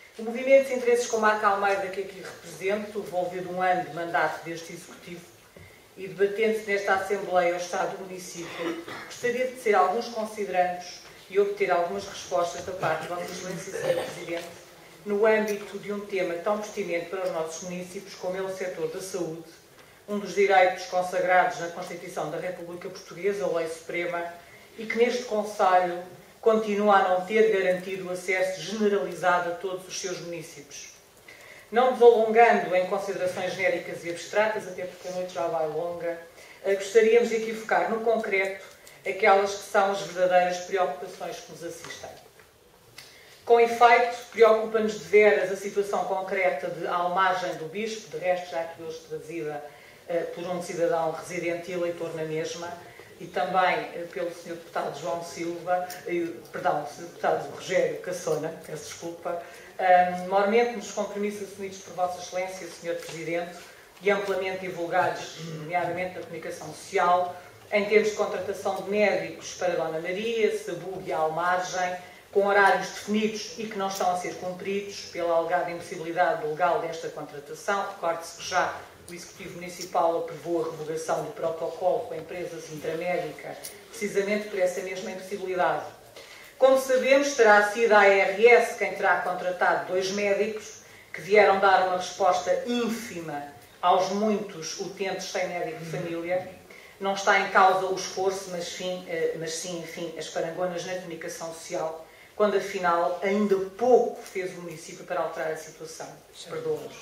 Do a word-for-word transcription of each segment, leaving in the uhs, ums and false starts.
O movimento de interesses como a Calmeira, que aqui represento, envolvido um ano de mandato deste Executivo e debatendo-se nesta Assembleia o Estado do município, gostaria de tecer alguns considerandos e obter algumas respostas da parte de Vossa Excelência, senhor Presidente, no âmbito de um tema tão pertinente para os nossos municípios como é o setor da saúde, um dos direitos consagrados na Constituição da República Portuguesa, a Lei Suprema, e que neste Conselho continua a não ter garantido o acesso generalizado a todos os seus municípios. Não nos alongando em considerações genéricas e abstratas, até porque a noite já vai longa, gostaríamos de aqui focar no concreto aquelas que são as verdadeiras preocupações que nos assistem. Com efeito, preocupa-nos de veras a situação concreta de Almagem do Bispo, de resto já que hoje trazida uh, por um cidadão residente e eleitor na mesma, e também uh, pelo senhor Deputado João Silva, uh, perdão, senhor Deputado Rogério Cassona, peço desculpa, uh, maiormente nos compromissos assumidos por Vossa Excelência, senhor Presidente, e amplamente divulgados, nomeadamente na comunicação social, em termos de contratação de médicos para Dona Maria, Sabugo e Almagem, com horários definidos e que não estão a ser cumpridos pela alegada impossibilidade legal desta contratação. Recorde-se que já o Executivo Municipal aprovou a revogação do protocolo com a empresa Sintramédica, precisamente por essa mesma impossibilidade. Como sabemos, terá sido a A R S quem terá contratado dois médicos que vieram dar uma resposta ínfima aos muitos utentes sem médico de família. Não está em causa o esforço, mas, fim, mas sim, enfim, as parangonas na comunicação social, quando afinal ainda pouco fez o município para alterar a situação. Perdoa-nos.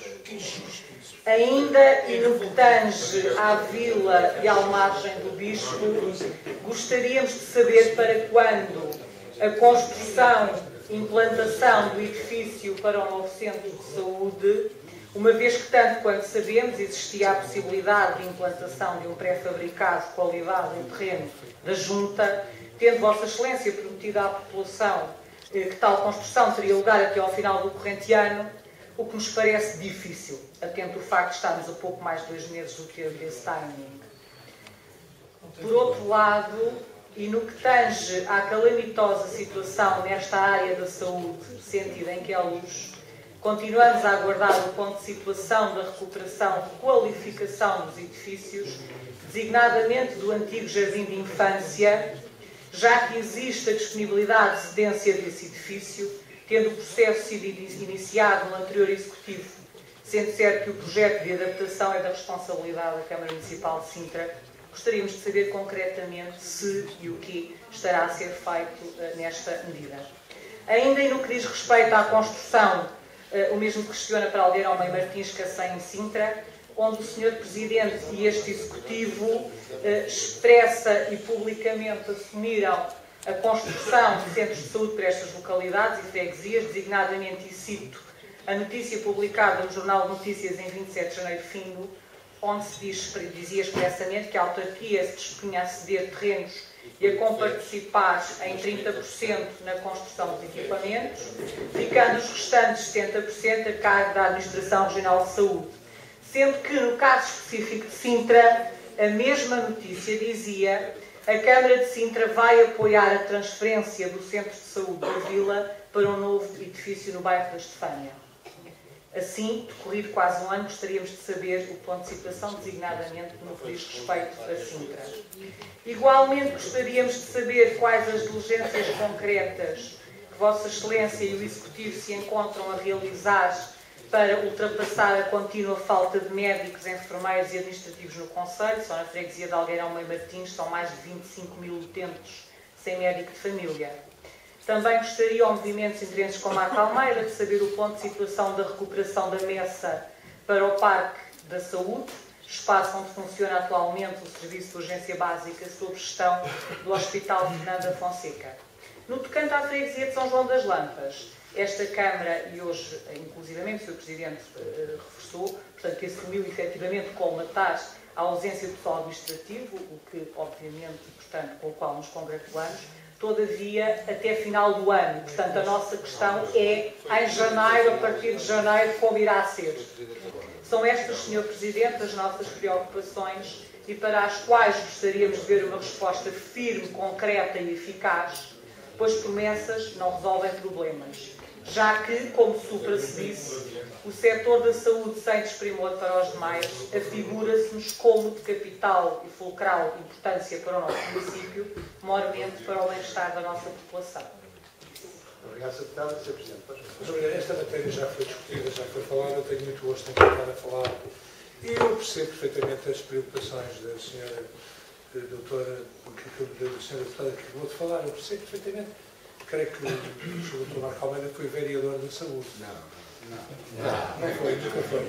Ainda e no que tange à Vila e Almagem do Bispo, gostaríamos de saber para quando a construção e implantação do edifício para o novo centro de saúde, uma vez que, tanto quanto sabemos, existia a possibilidade de implantação de um pré-fabricado de qualidade em terreno da Junta, tendo Vossa Excelência prometido à população que tal construção teria lugar até ao final do corrente ano, o que nos parece difícil, atento o facto de estarmos a pouco mais de dois meses do que esse timing. Por outro lado, e no que tange à calamitosa situação nesta área da saúde, sentido em que é luz, continuamos a aguardar o ponto de situação da recuperação e qualificação dos edifícios, designadamente do antigo Jardim de Infância, já que existe a disponibilidade de cedência desse edifício, tendo o processo sido iniciado no anterior Executivo, sendo certo que o projeto de adaptação é da responsabilidade da Câmara Municipal de Sintra. Gostaríamos de saber concretamente se e o que estará a ser feito uh, nesta medida. Ainda e no que diz respeito à construção, uh, o mesmo questiona para a Aldeirão Meio Martins Cacém em Sintra, onde o senhor Presidente e este Executivo uh, expressa e publicamente assumiram a construção de centros de saúde para estas localidades e freguesias, designadamente, e cito, a notícia publicada no Jornal de Notícias em vinte e sete de janeiro findo, onde se diz, dizia expressamente que a autarquia se dispunha a ceder terrenos e a comparticipar em trinta por cento na construção dos equipamentos, ficando os restantes setenta por cento a cargo da Administração Regional de Saúde. Sendo que, no caso específico de Sintra, a mesma notícia dizia a Câmara de Sintra vai apoiar a transferência do Centro de Saúde da Vila para um novo edifício no bairro da Estefânia. Assim, decorrido quase um ano, gostaríamos de saber o ponto de situação, designadamente no que diz respeito a Sintra. Igualmente, gostaríamos de saber quais as diligências concretas que Vossa Excelência e o Executivo se encontram a realizar para ultrapassar a contínua falta de médicos, enfermeiros e administrativos no Conselho. Só na freguesia de Aldeirão Meio Martins são mais de vinte e cinco mil utentes sem médico de família. Também gostaria, ao movimento de interesses como a Calmeira, de saber o ponto de situação da recuperação da messa para o Parque da Saúde, espaço onde funciona atualmente o Serviço de Urgência Básica sob gestão do Hospital Fernanda Fonseca. No tocante à freguesia de São João das Lampas, esta Câmara, e hoje, inclusivamente, o senhor Presidente uh, reforçou, portanto, que assumiu efetivamente colmatar a ausência do pessoal administrativo, o que, obviamente, portanto, com o qual nos congratulamos. Todavia, até final do ano. Portanto, a nossa questão é, em janeiro, a partir de janeiro, como irá ser. São estas, senhor Presidente, as nossas preocupações e para as quais gostaríamos de ver uma resposta firme, concreta e eficaz, pois promessas não resolvem problemas. já que, como supra se disse, o setor da saúde, sem desprimor para os demais, afigura-se-nos como de capital e fulcral importância para o nosso município, maiormente para o bem-estar da nossa população. Obrigado, senhor Deputado. senhor Presidente. Mas, obrigado. Esta matéria já foi discutida, já foi falada, eu tenho muito gosto em voltar a falar. E eu percebo perfeitamente as preocupações da senhora doutora, da senhora deputada que acabou de falar, eu percebo perfeitamente. Creio que o senhor doutor Marco Almeida foi vereador da saúde. Não. Não. Não, não foi, nunca foi.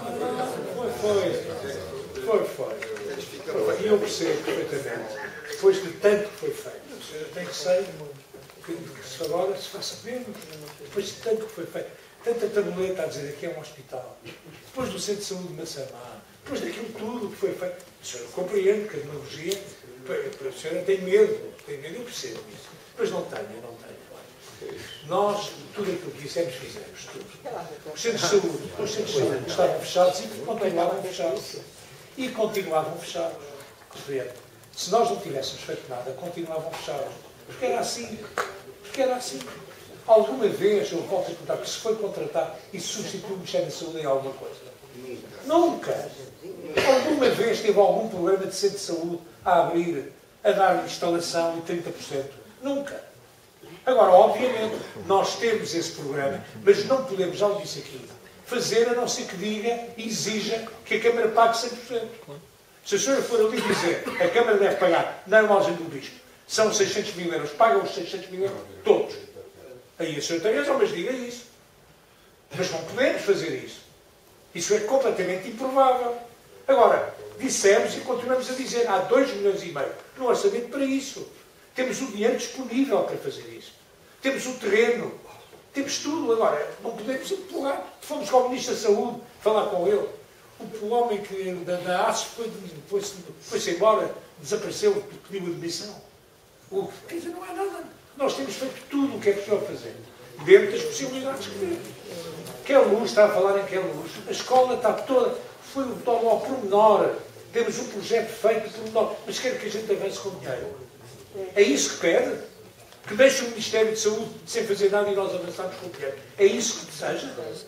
Foi, foi. Foi, foi. E eu percebo perfeitamente, depois de tanto que foi feito, tem que ser que, que se agora se faça menos, depois de tanto que foi feito, tanta tabuleta a dizer aqui é um hospital, depois do centro de saúde de Massamá, depois daquilo tudo que foi feito. A senhora compreende que a demagogia, a senhora tem medo, tem medo, eu percebo isso, mas não tenho, não tenho. Nós, tudo aquilo que dissemos, fizemos, tudo. Os centros de saúde, os centros de saúde estavam fechados e continuavam fechados. E continuavam fechados. Se nós não tivéssemos feito nada, continuavam fechados. Porque era assim. Porque era assim. Alguma vez, eu volto a perguntar, que se foi contratar e se substituiu o Ministério da Saúde em alguma coisa? Nunca. Alguma vez teve algum problema de centro de saúde a abrir, a dar instalação de trinta por cento? Nunca. Agora, obviamente, nós temos esse programa, mas não podemos, já o disse aqui, fazer a não ser que diga e exija que a Câmara pague cem por cento. Se a senhora for ali dizer a Câmara deve pagar na margem do bispo, são seiscentos mil euros, pagam os seiscentos mil euros, todos. Aí a senhora tem razão, mas diga isso. Mas não podemos fazer isso. Isso é completamente improvável. Agora, dissemos e continuamos a dizer, há dois milhões e meio no orçamento para isso. Temos o dinheiro disponível para fazer isso. Temos o terreno. Temos tudo. Agora, não podemos empurrar. Fomos com o Ministro da Saúde falar com ele. O, o homem que, da, da A S foi, foi-se foi embora, desapareceu, pediu admissão. O, quer dizer, não há nada. Nós temos feito tudo o que é possível fazer. Dentro das possibilidades que temos. Que é luz, está a falar em que é luz. A escola está toda. Foi o tom ao pormenor. Temos um projeto feito por menor. Mas quer que a gente avance com dinheiro. É isso que pede? Que deixe o Ministério de Saúde sem fazer nada e nós avançamos com o dinheiro. É isso que deseja?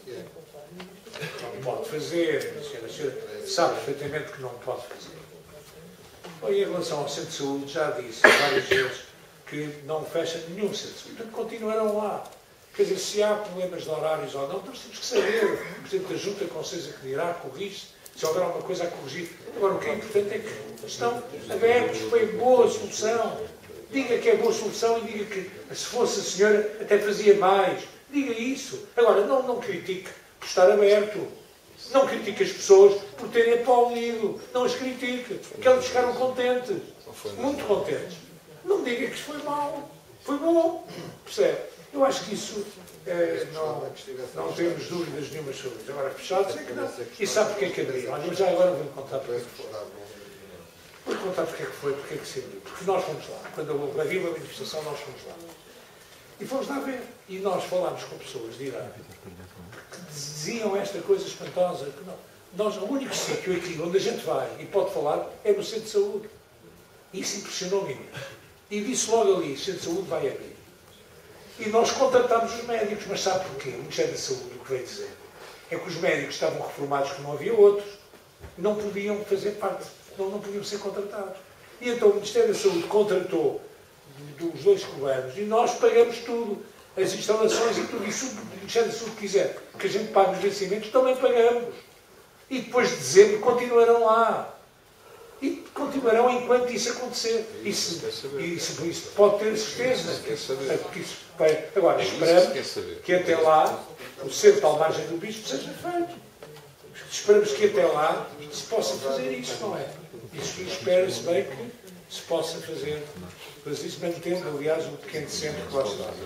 Não pode fazer. A senhora, a senhora sabe perfeitamente que não pode fazer. Bom, em relação ao centro de saúde, já disse várias vezes que não fecha nenhum centro de saúde. Portanto, continuarão lá. Quer dizer, se há problemas de horários ou não, nós temos que saber. O Presidente da Junta, com certeza que dirá, corrige-se. Se houver alguma coisa a corrigir. Agora, o que é importante é que estão abertos, foi boa solução. Diga que é boa solução e diga que, se fosse a senhora, até fazia mais. Diga isso. Agora, não, não critique por estar aberto. Não critique as pessoas por terem aplaudido. Não as critique. Porque eles ficaram contentes. Muito contentes. Não diga que foi mau. Foi bom. Percebe? Eu acho que isso eh, não, não temos dúvidas nenhuma sobre isso. Agora, fechados é que não. E sabe porque é que abriram? Olha, eu já agora vou-lhe contar porque é que foi. Vou-lhe contar porque é que foi, porque é que se abriu. Porque nós fomos lá. Quando havia uma manifestação, nós fomos lá. E fomos lá ver. E nós falámos com pessoas de Irã que diziam esta coisa espantosa. Que não. Nós, o único sítio aqui onde a gente vai e pode falar é no centro de saúde. E isso impressionou-me. E disse logo ali, o centro de saúde vai abrir. E nós contratámos os médicos, mas sabe porquê? O Ministério da Saúde, o que veio dizer, é que os médicos estavam reformados, que não havia outros, não podiam fazer parte, não, não podiam ser contratados. E então o Ministério da Saúde contratou dos dois cubanos e nós pagamos tudo, as instalações e tudo. E se o Ministério da Saúde quiser que a gente pague os vencimentos, também pagamos. E depois de dezembro continuarão lá. E continuarão enquanto isso acontecer. Isso, isso, isso pode ter certeza. Que isso vai. Agora, esperamos que até lá o centro à margem do bispo seja feito. Esperamos que até lá se possa fazer isso, não é? Isso espera-se bem que se possa fazer. Mas isso mantendo, aliás, um pequeno centro que lá está.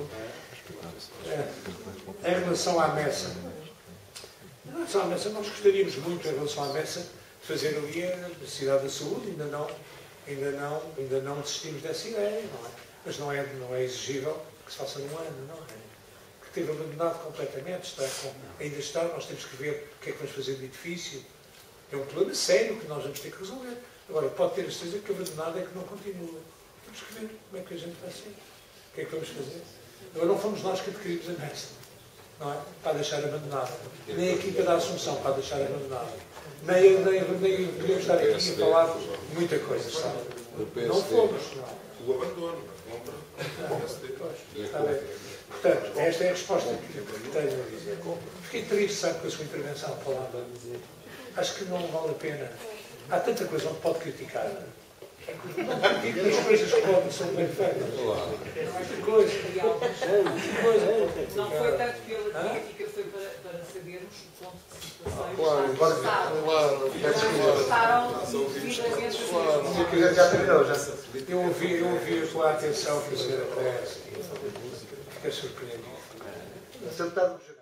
Em relação à messa, em relação à messa, nós gostaríamos muito, em relação à messa, fazer ali a cidade da saúde, ainda não, ainda não, ainda não desistimos dessa ideia, não é? Mas não é, não é exigível que se faça num ano, não é? Que teve abandonado completamente, está com, ainda está, nós temos que ver o que é que vamos fazer de edifício. É um problema sério que nós vamos ter que resolver. Agora, pode ter a certeza que abandonado é que não continua. Temos que ver como é que a gente vai ser. O que é que vamos fazer? Agora não fomos nós que adquirimos a Mestre, não é? Para deixar abandonada. Nem a Quinta da Assunção para deixar abandonada. Nem, nem, nem podemos estar aqui a falar de muita coisa, sabe? Não fomos, não é? O abandono, compra. Está bem. Portanto, esta é a resposta que tenho a dizer. Fiquei triste, sabe, com a sua intervenção falando. Acho que não vale a pena. Há tanta coisa onde pode criticar. Não critico as coisas que podem ser bem feitas. Que coisa. Que coisa. Não foi tanto pela crítica, foi para, para sabermos o ponto de situação. Claro, claro, claro. Gostaram devidamente. Se quiser, já terminou, já sei. Eu ouvi, eu ouvi com a atenção que a senhora Pérez. Fiquei surpreendido. Sentado.